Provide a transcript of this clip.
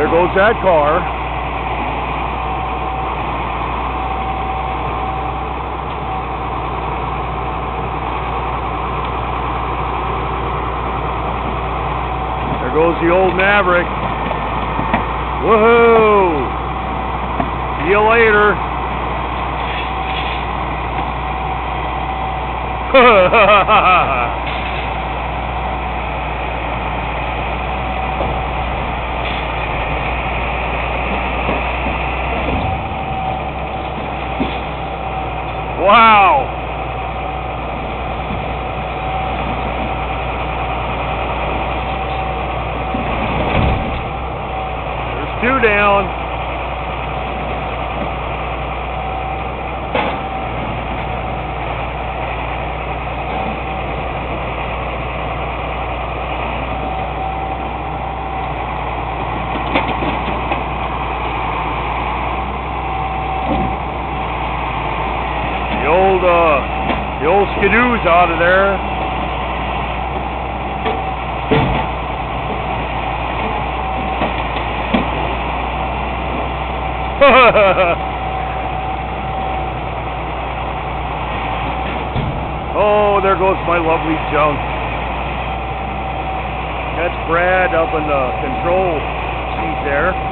There goes that car. There goes the old Maverick. Woohoo! See you later. Wow! There's two down. The old Skidoo's out of there. Oh, there goes my lovely junk. That's Brad up in the control seat there.